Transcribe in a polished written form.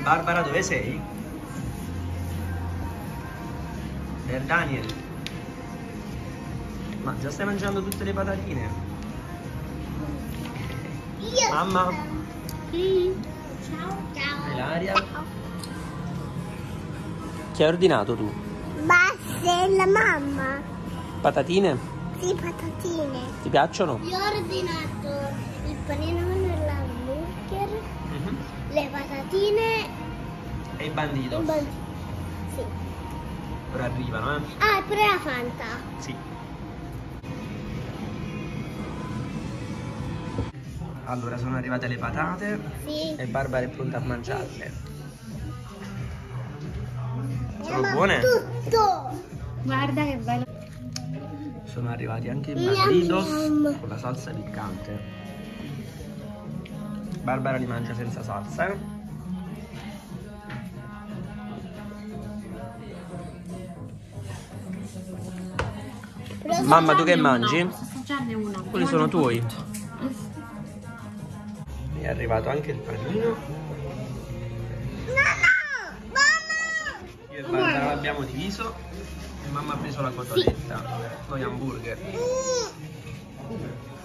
Barbara, dove sei? Per Daniel. Ma già stai mangiando tutte le patatine? Mamma? Ciao. Ilaria? Chi hai ordinato tu? Basta, la mamma. Patatine? Sì, patatine. Ti piacciono? Io ho ordinato il panino nell'hamburger, le patatine E i banditos? Sì. Ora arrivano, eh? Ah, e pure la Fanta. Sì. Allora, sono arrivate le patate Sì. e Barbara è pronta a mangiarle. Sono Andiamo buone? Tutto. Guarda che bello. Sono arrivati anche i Miam, banditos miam. con la salsa piccante. Barbara li mangia senza salsa, eh? Però Mamma, tu che mangi? Posso assaggiarne uno? Quelli sono tuoi. Mi è arrivato anche il panino. Mamma! Io e Barbara l'abbiamo diviso e mamma ha preso la cotoletta. Noi hamburger.